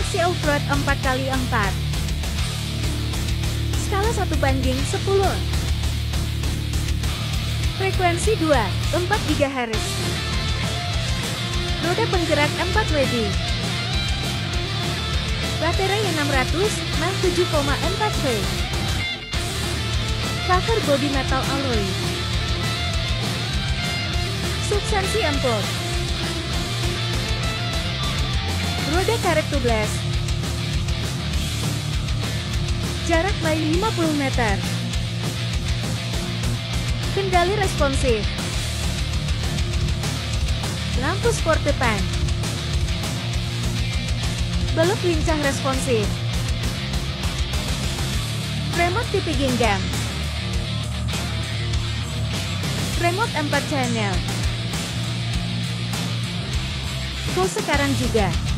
Aksi off-road 4x4. Skala 1:10. Frekuensi 2,4 GHz. Roda penggerak 4 WD. Baterai 600 mAh 7,4 V. Cover body metal alloy. Suspensi empuk. Roda karet tubeless. Jarak main 50 meter. Kendali responsif. Lampu sport depan. Belok lincah responsif. Remote TV genggam. Remote 4 channel. Full sekarang juga.